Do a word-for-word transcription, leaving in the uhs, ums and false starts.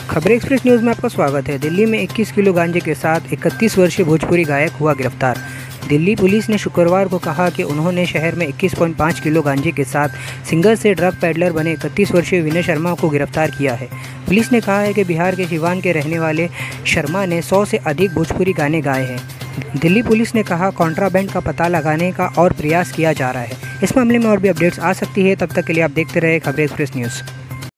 खबर express news में आपका स्वागत है। दिल्ली में इक्कीस किलो गांजे के साथ इकतीस वर्षीय भोजपुरी गायक हुआ गिरफ्तार। दिल्ली पुलिस ने शुक्रवार को कहा कि उन्होंने शहर में इक्कीस पॉइंट पाँच किलो गांजे के साथ सिंगर से ड्रग पैडलर बने इकतीस वर्षीय विनय शर्मा को गिरफ्तार किया है। पुलिस ने कहा है कि बिहार के सिवान के रहने वाले शर्मा ने सौ से अधिक भोजपुरी गाने गाए हैं। दिल्ली पुलिस ने कहा कॉन्ट्राबैंड का पता लगाने का और प्रयास किया जा रहा है। इस मामले में और भी अपडेट्स आ सकती है। तब तक के लिए आप देखते रहे खबर एक्सप्रेस न्यूज़।